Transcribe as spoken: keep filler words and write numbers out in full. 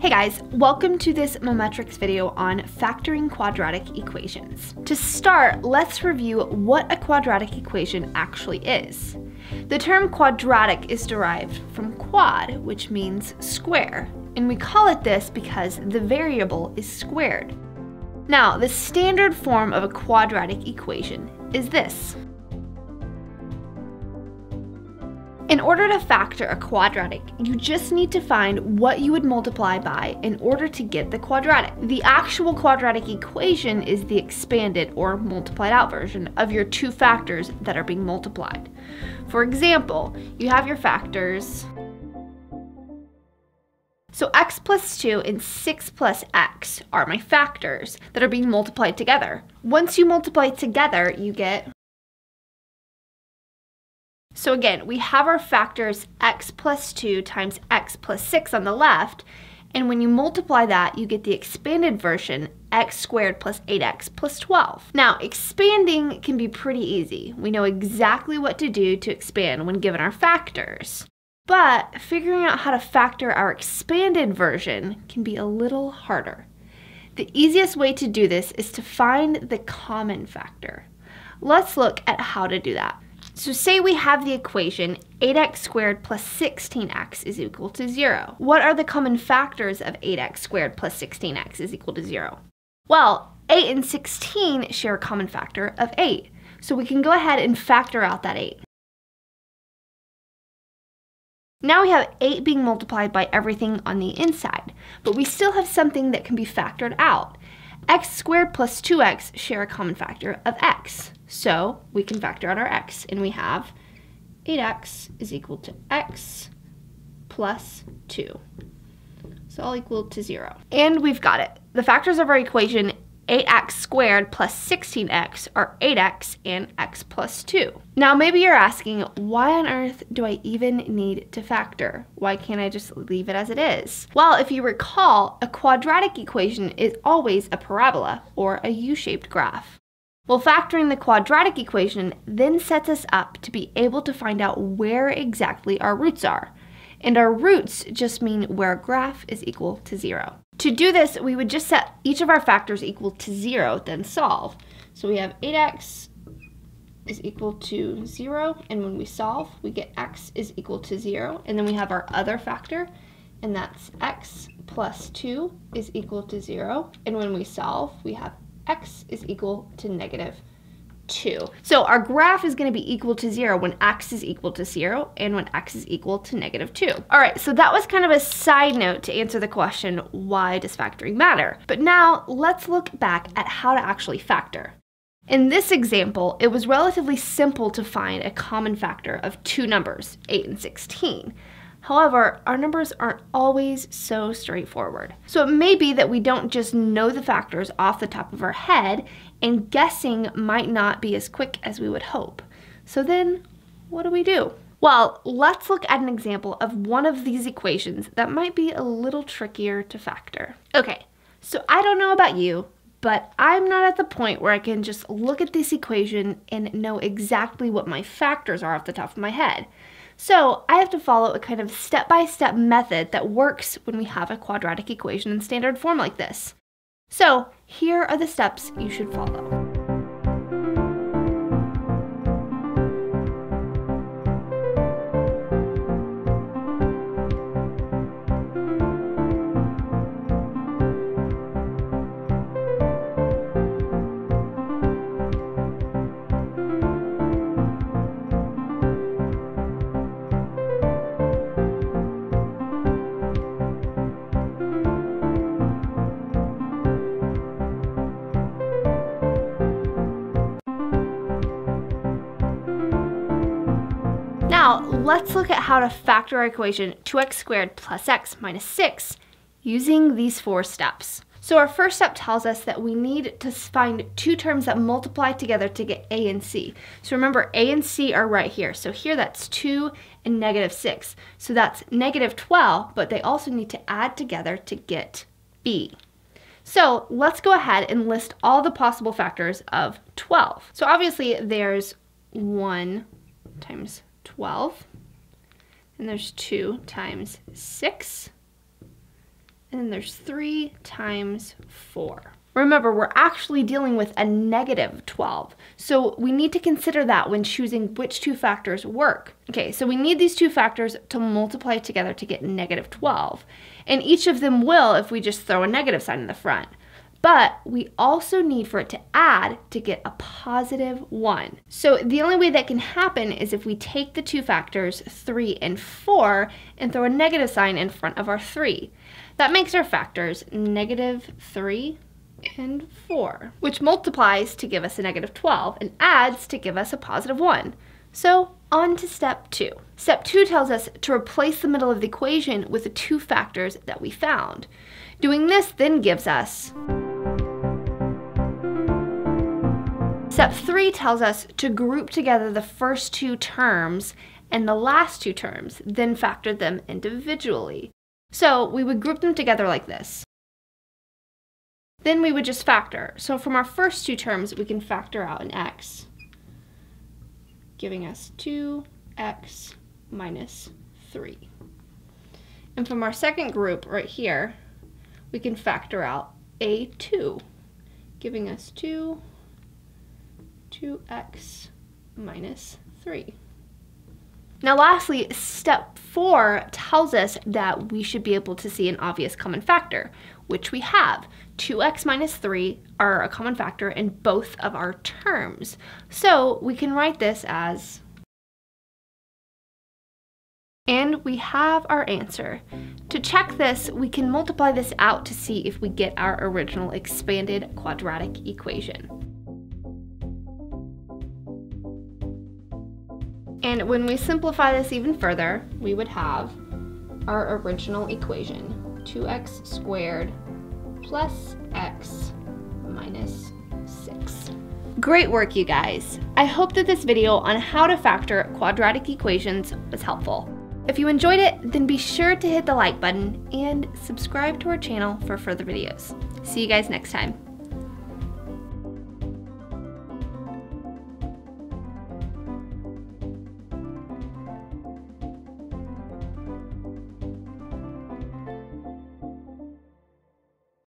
Hey guys, welcome to this Mometrics video on factoring quadratic equations. To start, let's review what a quadratic equation actually is. The term quadratic is derived from quad, which means square, and we call it this because the variable is squared. Now, the standard form of a quadratic equation is this. In order to factor a quadratic, you just need to find what you would multiply by in order to get the quadratic. The actual quadratic equation is the expanded or multiplied out version of your two factors that are being multiplied. For example, you have your factors. So x plus two and six plus x are my factors that are being multiplied together. Once you multiply together, you get. So again, we have our factors x plus two times x plus six on the left, and when you multiply that, you get the expanded version, x squared plus eight x plus twelve. Now, expanding can be pretty easy. We know exactly what to do to expand when given our factors. But figuring out how to factor our expanded version can be a little harder. The easiest way to do this is to find the common factor. Let's look at how to do that. So say we have the equation eight x squared plus sixteen x is equal to zero. What are the common factors of eight x squared plus sixteen x is equal to zero? Well, eight and sixteen share a common factor of eight. So we can go ahead and factor out that eight. Now we have eight being multiplied by everything on the inside, but we still have something that can be factored out. X squared plus two x share a common factor of x. So we can factor out our x, and we have eight x is equal to x plus two. So all equal to zero. And we've got it. The factors of our equation, eight x squared plus sixteen x, are eight x and x plus two. Now maybe you're asking, why on earth do I even need to factor? Why can't I just leave it as it is? Well, if you recall, a quadratic equation is always a parabola or a U-shaped graph. Well, factoring the quadratic equation then sets us up to be able to find out where exactly our roots are. And our roots just mean where a graph is equal to zero. To do this, we would just set each of our factors equal to zero, then solve. So we have eight x is equal to zero, and when we solve, we get x is equal to zero, and then we have our other factor, and that's x plus two is equal to zero, and when we solve, we have x is equal to negative two. So our graph is going to be equal to zero when x is equal to zero and when x is equal to negative two. All right, so that was kind of a side note to answer the question, why does factoring matter? But now let's look back at how to actually factor. In this example, it was relatively simple to find a common factor of two numbers, eight and sixteen. However, our numbers aren't always so straightforward. So it may be that we don't just know the factors off the top of our head, and guessing might not be as quick as we would hope. So then, what do we do? Well, let's look at an example of one of these equations that might be a little trickier to factor. Okay, so I don't know about you, but I'm not at the point where I can just look at this equation and know exactly what my factors are off the top of my head. So I have to follow a kind of step-by-step method that works when we have a quadratic equation in standard form like this. So here are the steps you should follow. Now, let's look at how to factor our equation two x squared plus x minus six using these four steps. So our first step tells us that we need to find two terms that multiply together to get a and c. So remember, a and c are right here. So here that's two and negative six. So that's negative twelve, but they also need to add together to get b. So let's go ahead and list all the possible factors of twelve. So obviously there's one times twelve, and there's two times six, and then there's three times four. Remember, we're actually dealing with a negative twelve, so we need to consider that when choosing which two factors work. Okay, so we need these two factors to multiply together to get negative twelve, and each of them will if we just throw a negative sign in the front. But we also need for it to add to get a positive one. So the only way that can happen is if we take the two factors, three and four, and throw a negative sign in front of our three. That makes our factors negative three and four, which multiplies to give us a negative twelve and adds to give us a positive one. So on to step two. Step two tells us to replace the middle of the equation with the two factors that we found. Doing this then gives us Step three tells us to group together the first two terms and the last two terms, then factor them individually. So we would group them together like this. Then we would just factor. So from our first two terms, we can factor out an x, giving us two x minus three. And from our second group right here, we can factor out a two, giving us two two x minus three. Now lastly, step four tells us that we should be able to see an obvious common factor, which we have. two x minus three are a common factor in both of our terms. So we can write this as, and we have our answer. To check this, we can multiply this out to see if we get our original expanded quadratic equation. And when we simplify this even further, we would have our original equation, two x squared plus x minus six. Great work, you guys. I hope that this video on how to factor quadratic equations was helpful. If you enjoyed it, then be sure to hit the like button and subscribe to our channel for further videos. See you guys next time.